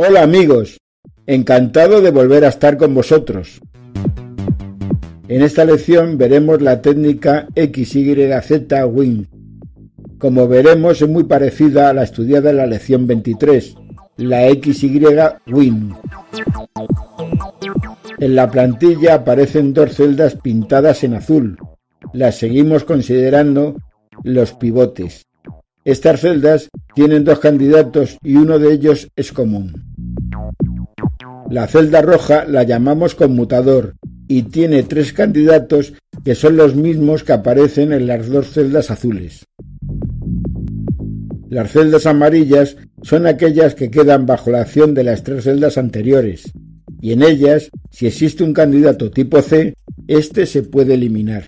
Hola amigos, encantado de volver a estar con vosotros. En esta lección veremos la técnica XYZ-WIN. Como veremos es muy parecida a la estudiada en la lección 23, la XY-WIN. En la plantilla aparecen dos celdas pintadas en azul. Las seguimos considerando los pivotes. Estas celdas tienen dos candidatos y uno de ellos es común. La celda roja la llamamos conmutador y tiene tres candidatos que son los mismos que aparecen en las dos celdas azules. Las celdas amarillas son aquellas que quedan bajo la acción de las tres celdas anteriores, y en ellas, si existe un candidato tipo C, este se puede eliminar.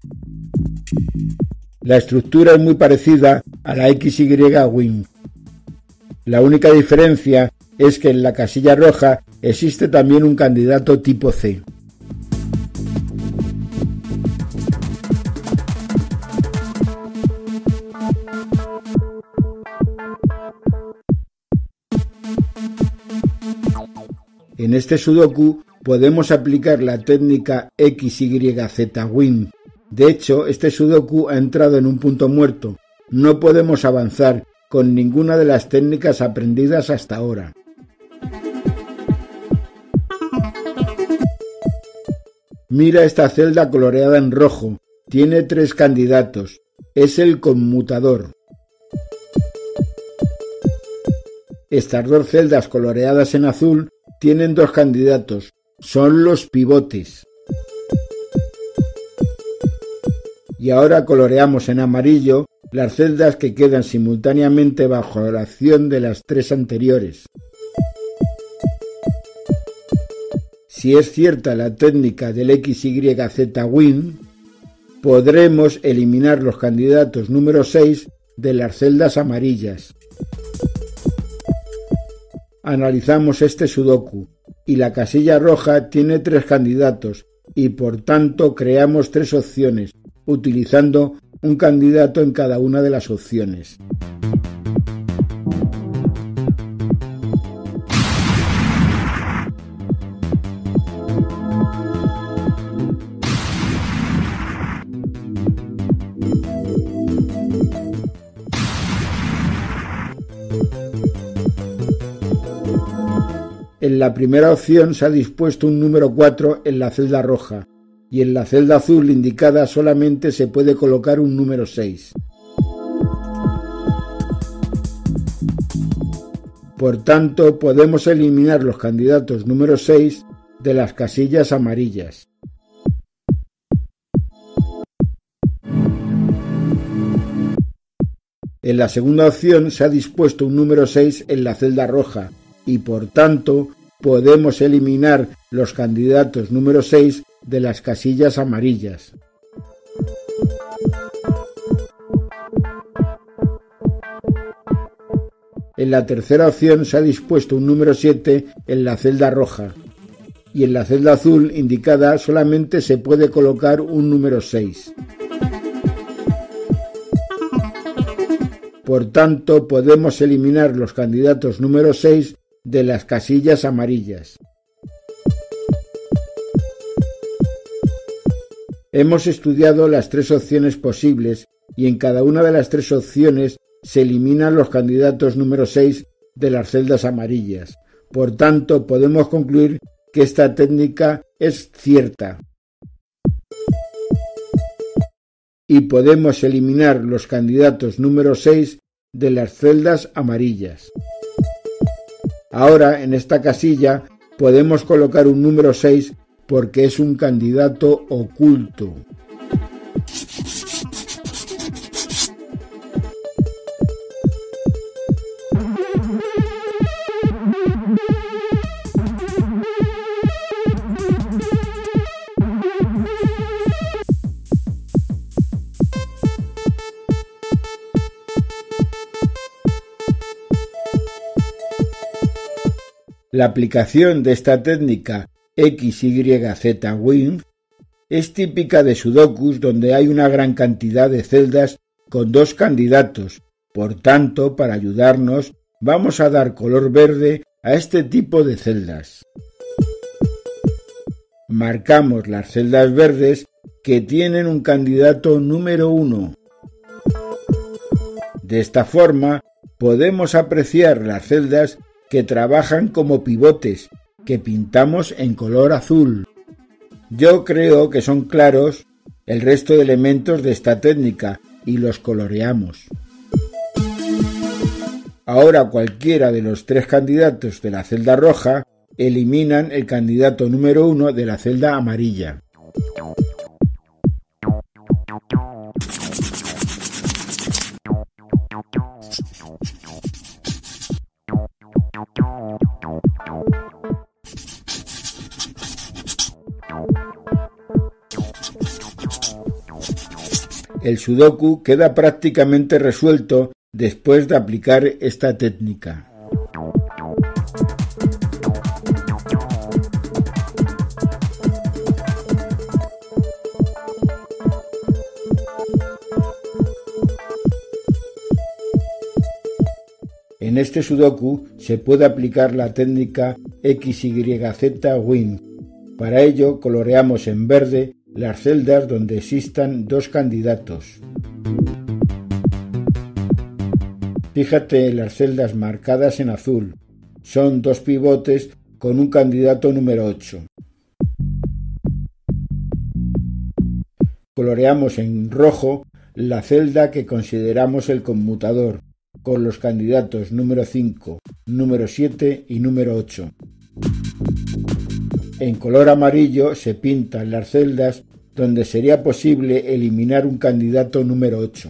La estructura es muy parecida a la XY-WIN. La única diferencia es que en la casilla roja existe también un candidato tipo C. En este sudoku podemos aplicar la técnica XYZ-WIN. De hecho, este sudoku ha entrado en un punto muerto. No podemos avanzar con ninguna de las técnicas aprendidas hasta ahora. Mira esta celda coloreada en rojo. Tiene tres candidatos. Es el conmutador. Estas dos celdas coloreadas en azul tienen dos candidatos. Son los pivotes. Y ahora coloreamos en amarillo las celdas que quedan simultáneamente bajo la acción de las tres anteriores. Si es cierta la técnica del XYZ-WIN, podremos eliminar los candidatos número 6 de las celdas amarillas. Analizamos este sudoku y la casilla roja tiene tres candidatos y por tanto creamos tres opciones, utilizando un candidato en cada una de las opciones. En la primera opción se ha dispuesto un número 4 en la celda roja y en la celda azul indicada solamente se puede colocar un número 6. Por tanto, podemos eliminar los candidatos número 6 de las casillas amarillas. En la segunda opción se ha dispuesto un número 6 en la celda roja y por tanto podemos eliminar los candidatos número 6 de las casillas amarillas. En la tercera opción se ha dispuesto un número 7 en la celda roja y en la celda azul indicada solamente se puede colocar un número 6. Por tanto, podemos eliminar los candidatos número 6 de las casillas amarillas. Hemos estudiado las tres opciones posibles y en cada una de las tres opciones se eliminan los candidatos número 6 de las celdas amarillas. Por tanto, podemos concluir que esta técnica es cierta. Y podemos eliminar los candidatos número 6 de las celdas amarillas. Ahora, en esta casilla, podemos colocar un número 6 porque es un candidato oculto. La aplicación de esta técnica XYZ-WIN es típica de sudokus donde hay una gran cantidad de celdas con dos candidatos. Por tanto, para ayudarnos, vamos a dar color verde a este tipo de celdas. Marcamos las celdas verdes que tienen un candidato número 1. De esta forma, podemos apreciar las celdas que trabajan como pivotes, que pintamos en color azul. Yo creo que son claros el resto de elementos de esta técnica y los coloreamos. Ahora cualquiera de los 3 candidatos de la celda roja eliminan el candidato número 1 de la celda amarilla. El sudoku queda prácticamente resuelto después de aplicar esta técnica. En este sudoku se puede aplicar la técnica XYZ-Win. Para ello coloreamos en verde las celdas donde existan 2 candidatos. Fíjate en las celdas marcadas en azul. Son 2 pivotes con un candidato número 8. Coloreamos en rojo la celda que consideramos el conmutador, con los candidatos número 5, número 7 y número 8. En color amarillo se pintan las celdas donde sería posible eliminar un candidato número 8.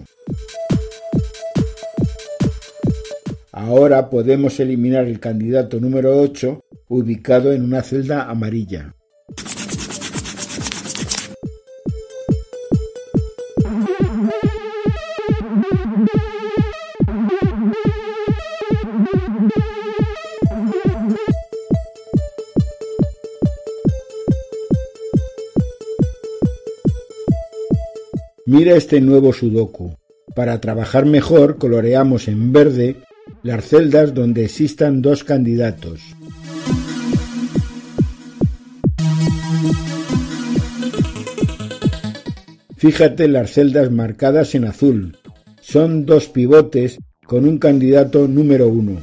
Ahora podemos eliminar el candidato número 8 ubicado en una celda amarilla. Mira este nuevo sudoku. Para trabajar mejor coloreamos en verde las celdas donde existan 2 candidatos. Fíjate en las celdas marcadas en azul. Son 2 pivotes con un candidato número 1.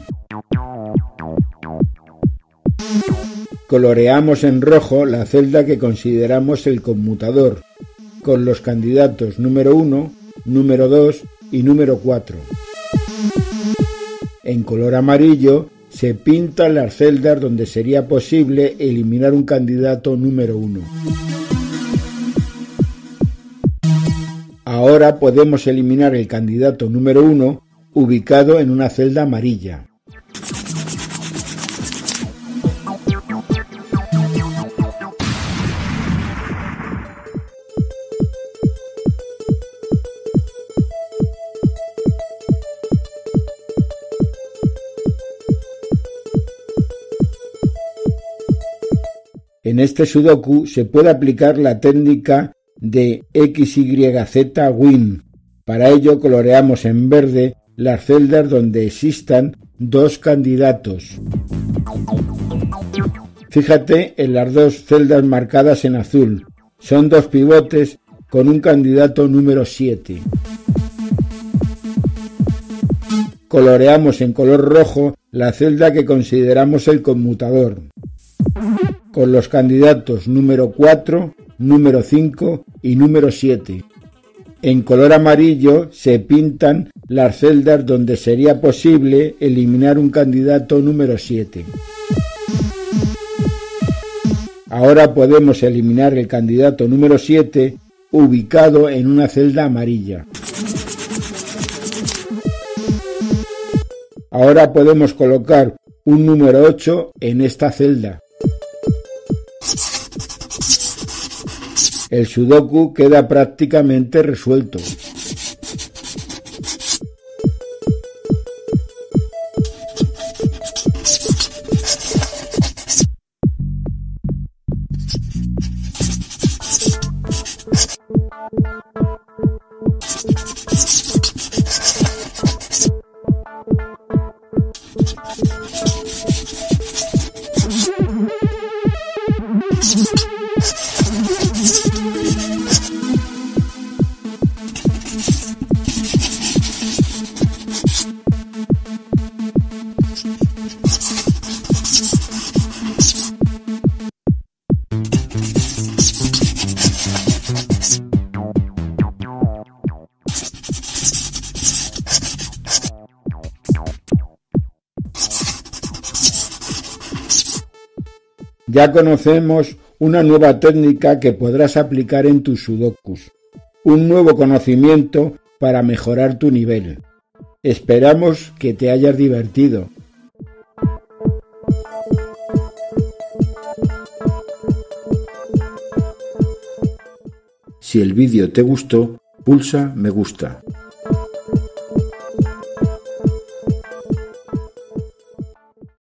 Coloreamos en rojo la celda que consideramos el conmutador, con los candidatos número 1, número 2 y número 4. En color amarillo se pintan las celdas donde sería posible eliminar un candidato número 1. Ahora podemos eliminar el candidato número 1 ubicado en una celda amarilla. En este sudoku se puede aplicar la técnica de XYZ-Win. Para ello coloreamos en verde las celdas donde existan 2 candidatos. Fíjate en las 2 celdas marcadas en azul. Son 2 pivotes con un candidato número 7. Coloreamos en color rojo la celda que consideramos el conmutador, con los candidatos número 4, número 5 y número 7. En color amarillo se pintan las celdas donde sería posible eliminar un candidato número 7. Ahora podemos eliminar el candidato número 7 ubicado en una celda amarilla. Ahora podemos colocar un número 8 en esta celda. El sudoku queda prácticamente resuelto. Ya conocemos una nueva técnica que podrás aplicar en tus sudokus, un nuevo conocimiento para mejorar tu nivel. Esperamos que te hayas divertido. Si el vídeo te gustó, pulsa me gusta.